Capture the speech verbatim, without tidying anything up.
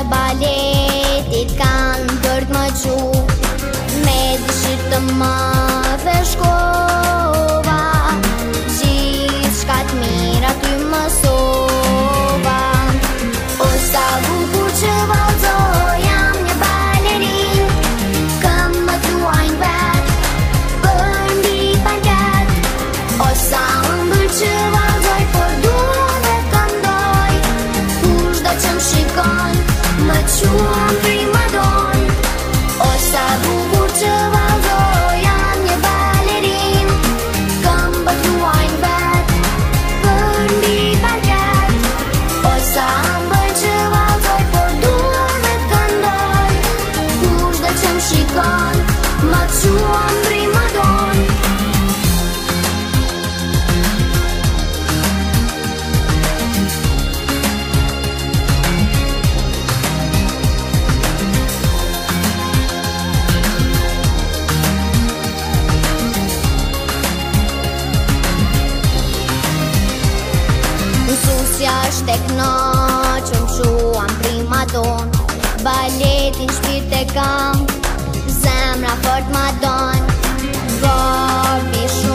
baletit kanë për t'më qu, me dëshirë të madhe shkova, gjithë shka t'mira ty mësova. O sa bukur që vallëzoj, jam një balerin, këm më thuajnë vet për mbi parket. O sa ëmbël që vallëzoj, por dua me këndoj, kushdo që më shikon më quan primadon. O sa bukur që vallëzoj, jam një balerin, këm më thuajnë vet për mbi parket. O sa ëmbël që vallëzoj, por dua me këndoj, kushdo që më shikon më quan primadon. Mësusja është tek na që më shuam primadon, baletin shpirt e kam, zemra fort ma don. Babi shumë